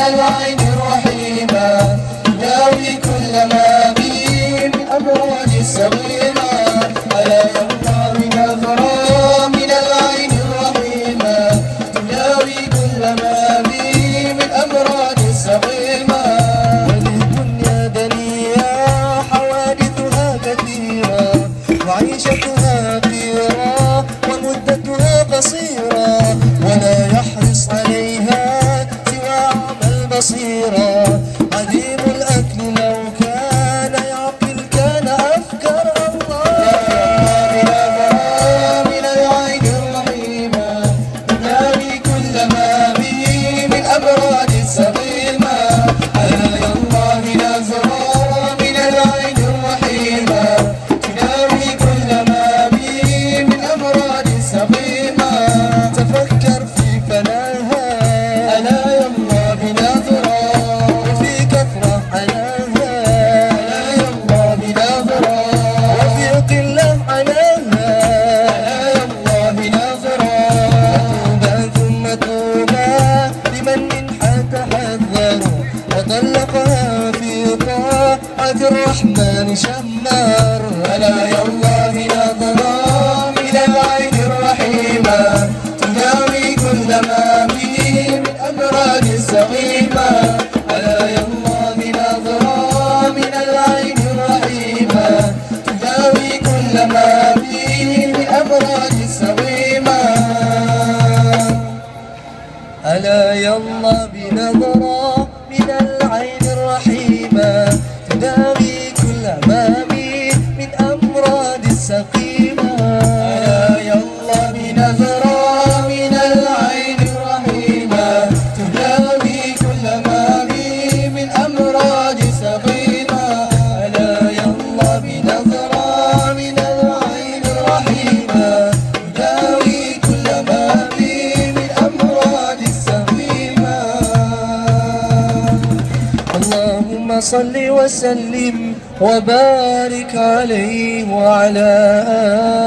العين الرحيمة تداوي كل ما به من أمراض السقيمة. ألا يرضى بنظرة من العين الرحيمة تداوي كل ما به من أمراض السقيمة. وللدنيا دنيا حوادثها كثيرة وعيشتها قيرة ومدتها قصيرة ولا يحرص عليها سوى أعمى البصيرة. عديم الأكل لو كان يعقل كان أفكر. الله بنظرة من العين الرحيمة تداوي كل ما به من أمراض السقيمة. ألا يرضى بنظرة من العين الرحيمة تداوي كل ما به من أمراض السقيمة. تفكر في فناها ألا يرضى بنظرة وفي كثرة حناها ألا يرضى بنظرة وفي قلة حناها ألا يرضى بنظرة. توبى ثم توبى لمن منها تحذر وطلقها في طاعة الرحمن شمار. ألا يرضى بنظرة من العين الرحيمة تداوي كل ما به من أمراض السقيمة. ألا يرضى بنظرة من العين الرحيمة تداوي كل ما به من أمراض السقيمة. ألا يرضى بنظرة من العين الرحيمة تداوي كل ما به من أمراض السقيمة. ألا يرضى بنظرة من العين الرحيمة تداوي كل ما به من أمراض السقيمة. ألا يرضى بنظرة من العين الرحيمة تداوي كل ما به من أمراض السقيمة. اللهم صل وسلم وبارك عليه وعلى آله